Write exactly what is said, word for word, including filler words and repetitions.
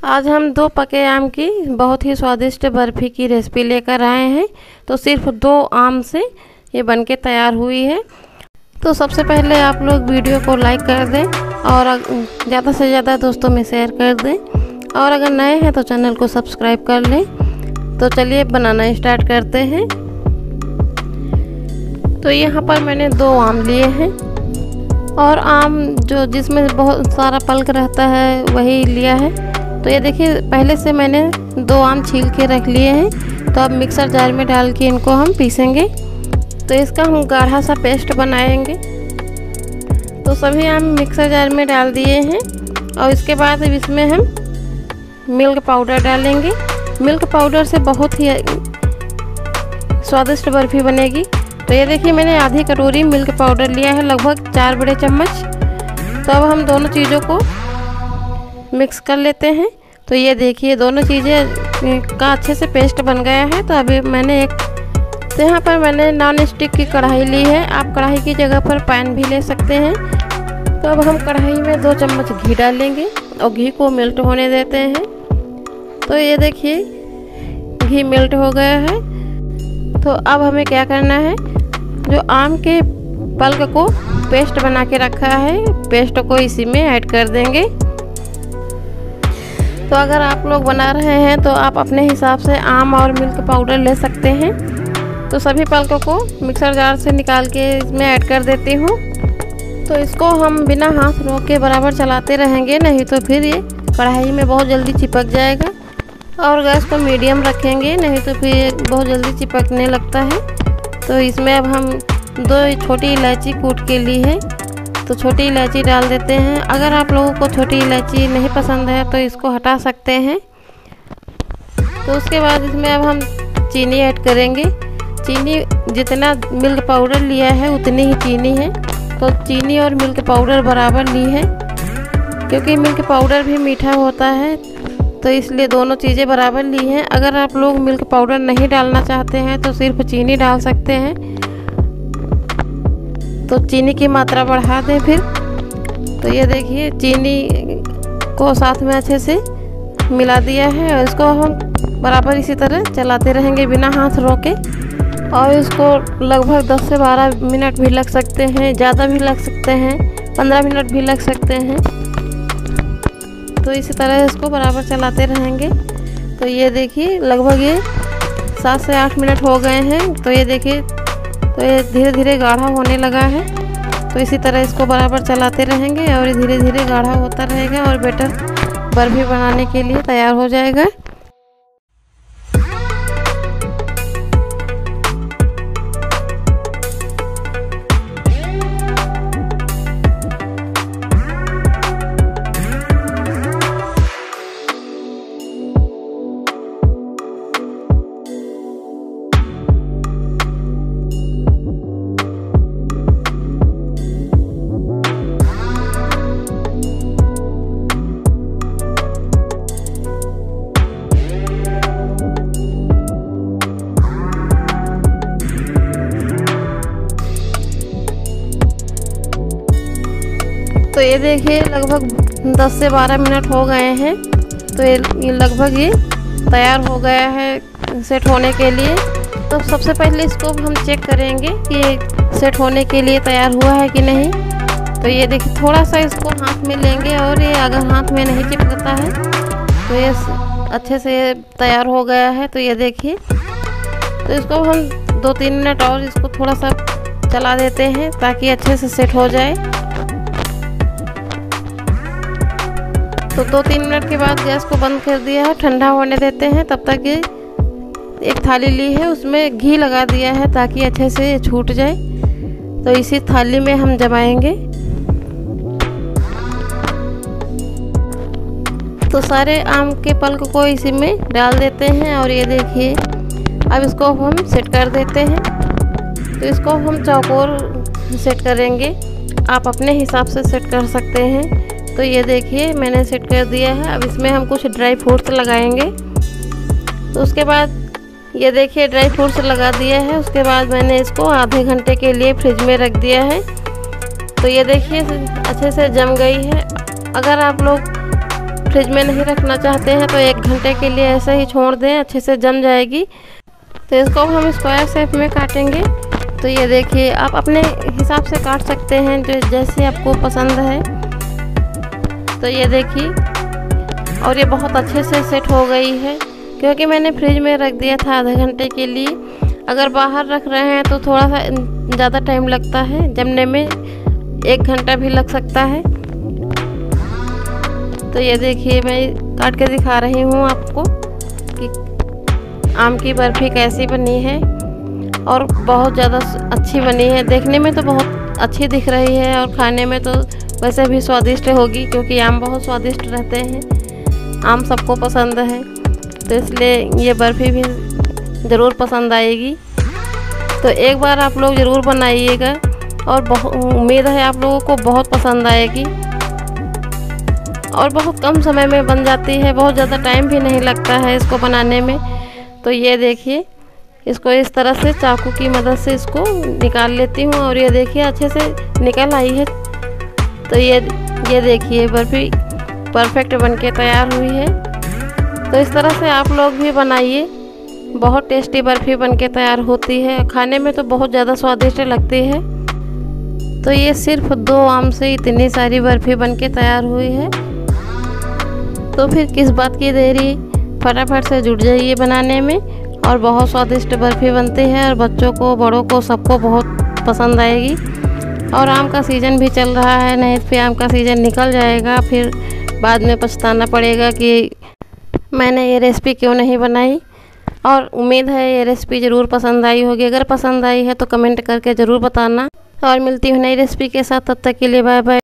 आज हम दो पके आम की बहुत ही स्वादिष्ट बर्फ़ी की रेसिपी लेकर आए हैं। तो सिर्फ दो आम से ये बनके तैयार हुई है। तो सबसे पहले आप लोग वीडियो को लाइक कर दें और ज़्यादा से ज़्यादा दोस्तों में शेयर कर दें, और अगर नए हैं तो चैनल को सब्सक्राइब कर लें। तो चलिए बनाना स्टार्ट करते हैं। तो यहाँ पर मैंने दो आम लिए हैं, और आम जो जिसमें बहुत सारा पल्प रहता है वही लिया है। तो ये देखिए, पहले से मैंने दो आम छील के रख लिए हैं। तो अब मिक्सर जार में डाल के इनको हम पीसेंगे। तो इसका हम गाढ़ा सा पेस्ट बनाएंगे। तो सभी आम मिक्सर जार में डाल दिए हैं, और इसके बाद अब इसमें हम मिल्क पाउडर डालेंगे। मिल्क पाउडर से बहुत ही स्वादिष्ट बर्फ़ी बनेगी। तो ये देखिए, मैंने आधी कटोरी मिल्क पाउडर लिया है, लगभग चार बड़े चम्मच। तो अब हम दोनों चीज़ों को मिक्स कर लेते हैं। तो ये देखिए, दोनों चीज़ें का अच्छे से पेस्ट बन गया है। तो अभी मैंने एक तो यहाँ पर मैंने नॉन स्टिक की कढ़ाई ली है। आप कढ़ाई की जगह पर पैन भी ले सकते हैं। तो अब हम कढ़ाई में दो चम्मच घी डालेंगे और घी को मेल्ट होने देते हैं। तो ये देखिए, घी मेल्ट हो गया है। तो अब हमें क्या करना है, जो आम के पल्प को पेस्ट बना के रखा है, पेस्ट को इसी में ऐड कर देंगे। तो अगर आप लोग बना रहे हैं तो आप अपने हिसाब से आम और मिल्क पाउडर ले सकते हैं। तो सभी पल्प को मिक्सर जार से निकाल के इसमें ऐड कर देती हूँ। तो इसको हम बिना हाथ रोक के बराबर चलाते रहेंगे, नहीं तो फिर ये कढ़ाई में बहुत जल्दी चिपक जाएगा। और गैस को मीडियम रखेंगे, नहीं तो फिर बहुत जल्दी चिपकने लगता है। तो इसमें अब हम दो छोटी इलायची कूट के ली है, तो छोटी इलायची डाल देते हैं। अगर आप लोगों को छोटी इलायची नहीं पसंद है तो इसको हटा सकते हैं। तो उसके बाद इसमें अब हम चीनी ऐड करेंगे। चीनी जितना मिल्क पाउडर लिया है उतनी ही चीनी है। तो चीनी और मिल्क पाउडर बराबर ली है, क्योंकि मिल्क पाउडर भी मीठा होता है, तो इसलिए दोनों चीज़ें बराबर ली हैं। अगर आप लोग मिल्क पाउडर नहीं डालना चाहते हैं तो सिर्फ चीनी डाल सकते हैं। तो चीनी की मात्रा बढ़ा दें फिर। तो ये देखिए, चीनी को साथ में अच्छे से मिला दिया है, और इसको हम बराबर इसी तरह चलाते रहेंगे बिना हाथ रोके। और इसको लगभग दस से बारह मिनट भी लग सकते हैं, ज़्यादा भी लग सकते हैं, पंद्रह मिनट भी लग सकते हैं। तो इसी तरह इसको बराबर चलाते रहेंगे। तो ये देखिए, लगभग ये सात से आठ मिनट हो गए हैं। तो ये देखिए, तो ये धीरे धीरे गाढ़ा होने लगा है। तो इसी तरह इसको बराबर चलाते रहेंगे, और धीरे धीरे गाढ़ा होता रहेगा, और बैटर बर्फ़ी बनाने के लिए तैयार हो जाएगा। तो ये देखिए, लगभग दस से बारह मिनट हो गए हैं। तो ये लगभग ये तैयार हो गया है सेट होने के लिए। तो सबसे पहले इसको हम चेक करेंगे कि सेट होने के लिए तैयार हुआ है कि नहीं। तो ये देखिए, थोड़ा सा इसको हाथ में लेंगे, और ये अगर हाथ में नहीं चिपकता है तो ये अच्छे से तैयार हो गया है। तो ये देखिए, तो इसको हम दो तीन मिनट और इसको थोड़ा सा चला देते हैं ताकि अच्छे से सेट हो जाए। तो दो तीन मिनट के बाद गैस को बंद कर दिया है, ठंडा होने देते हैं। तब तक ये एक थाली ली है, उसमें घी लगा दिया है ताकि अच्छे से छूट जाए। तो इसी थाली में हम जमाएंगे। तो सारे आम के पल्प को इसी में डाल देते हैं, और ये देखिए, अब इसको हम सेट कर देते हैं। तो इसको हम चौकोर सेट करेंगे, आप अपने हिसाब से सेट कर सकते हैं। तो ये देखिए, मैंने सेट कर दिया है। अब इसमें हम कुछ ड्राई फ्रूट्स लगाएंगे। तो उसके बाद ये देखिए, ड्राई फ्रूट्स लगा दिया है। उसके बाद मैंने इसको आधे घंटे के लिए फ्रिज में रख दिया है। तो ये देखिए, अच्छे से जम गई है। अगर आप लोग फ्रिज में नहीं रखना चाहते हैं तो एक घंटे के लिए ऐसे ही छोड़ दें, अच्छे से जम जाएगी। तो इसको हम स्क्वायर शेप में काटेंगे। तो ये देखिए, आप अपने हिसाब से काट सकते हैं जो जैसे आपको पसंद है। तो ये देखिए, और ये बहुत अच्छे से सेट हो गई है क्योंकि मैंने फ्रिज में रख दिया था आधे घंटे के लिए। अगर बाहर रख रहे हैं तो थोड़ा सा ज़्यादा टाइम लगता है, जमने में एक घंटा भी लग सकता है। तो ये देखिए, मैं काट के दिखा रही हूँ आपको कि आम की बर्फ़ी कैसी बनी है, और बहुत ज़्यादा अच्छी बनी है। देखने में तो बहुत अच्छी दिख रही है और खाने में तो वैसे भी स्वादिष्ट होगी क्योंकि आम बहुत स्वादिष्ट रहते हैं, आम सबको पसंद है, तो इसलिए ये बर्फ़ी भी ज़रूर पसंद आएगी। तो एक बार आप लोग ज़रूर बनाइएगा और बहुत उम्मीद है आप लोगों को बहुत पसंद आएगी। और बहुत कम समय में बन जाती है, बहुत ज़्यादा टाइम भी नहीं लगता है इसको बनाने में। तो ये देखिए, इसको इस तरह से चाकू की मदद से इसको निकाल लेती हूँ और ये देखिए अच्छे से निकल आई है। तो ये ये देखिए, बर्फ़ी परफेक्ट बनके तैयार हुई है। तो इस तरह से आप लोग भी बनाइए, बहुत टेस्टी बर्फ़ी बनके तैयार होती है, खाने में तो बहुत ज़्यादा स्वादिष्ट लगती है। तो ये सिर्फ दो आम से इतनी सारी बर्फ़ी बनके तैयार हुई है। तो फिर किस बात की देरी, फटाफट से जुट जाइए बनाने में, और बहुत स्वादिष्ट बर्फ़ी बनती है और बच्चों को, बड़ों को, सबको बहुत पसंद आएगी। और आम का सीज़न भी चल रहा है, नहीं फिर आम का सीज़न निकल जाएगा, फिर बाद में पछताना पड़ेगा कि मैंने ये रेसिपी क्यों नहीं बनाई। और उम्मीद है ये रेसिपी ज़रूर पसंद आई होगी। अगर पसंद आई है तो कमेंट करके ज़रूर बताना। और मिलती हूँ नई रेसिपी के साथ, तब तक के लिए बाय बाय।